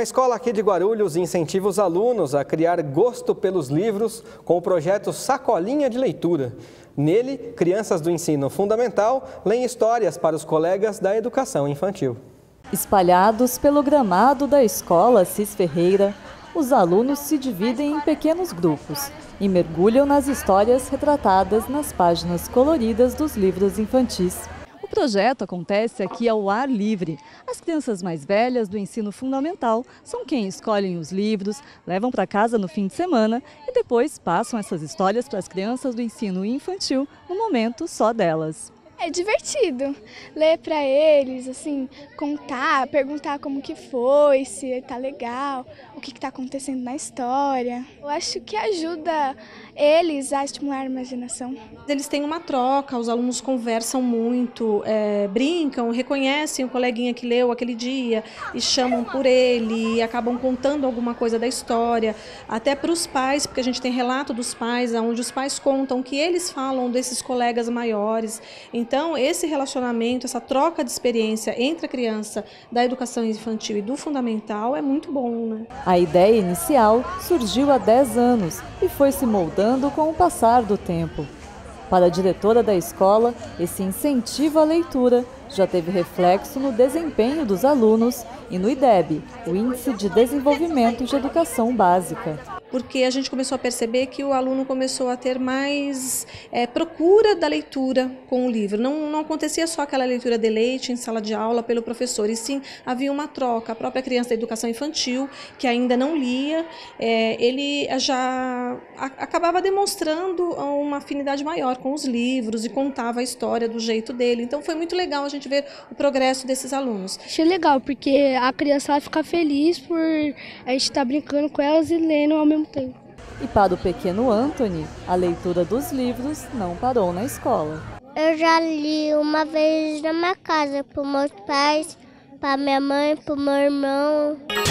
Uma escola aqui de Guarulhos incentiva os alunos a criar gosto pelos livros com o projeto Sacolinha de Leitura. Nele, crianças do ensino fundamental leem histórias para os colegas da educação infantil. Espalhados pelo gramado da escola Cis Ferreira, os alunos se dividem em pequenos grupos e mergulham nas histórias retratadas nas páginas coloridas dos livros infantis. O projeto acontece aqui ao ar livre. As crianças mais velhas do ensino fundamental são quem escolhem os livros, levam para casa no fim de semana e depois passam essas histórias para as crianças do ensino infantil no momento só delas. É divertido ler para eles, assim, contar, perguntar como que foi, se tá legal, o que está acontecendo na história. Eu acho que ajuda eles a estimular a imaginação. Eles têm uma troca, os alunos conversam muito, brincam, reconhecem o coleguinha que leu aquele dia e chamam por ele, e acabam contando alguma coisa da história, até para os pais, porque a gente tem relato dos pais, onde os pais contam que eles falam desses colegas maiores. Então, esse relacionamento, essa troca de experiência entre a criança da educação infantil e do fundamental é muito bom, né? A ideia inicial surgiu há 10 anos e foi se moldando com o passar do tempo. Para a diretora da escola, esse incentivo à leitura já teve reflexo no desempenho dos alunos e no IDEB, o Índice de Desenvolvimento de Educação Básica. Porque a gente começou a perceber que o aluno começou a ter mais procura da leitura com o livro. Não acontecia só aquela leitura de leite em sala de aula pelo professor, e sim havia uma troca. A própria criança da educação infantil, que ainda não lia, ele já acabava demonstrando uma afinidade maior com os livros e contava a história do jeito dele. Então foi muito legal a gente ver o progresso desses alunos. Achei legal, porque a criança vai ficar feliz por a gente estar brincando com elas e lendo ao mesmo tempo. E para o pequeno Anthony, a leitura dos livros não parou na escola. Eu já li uma vez na minha casa, para meus pais, para minha mãe, para o meu irmão.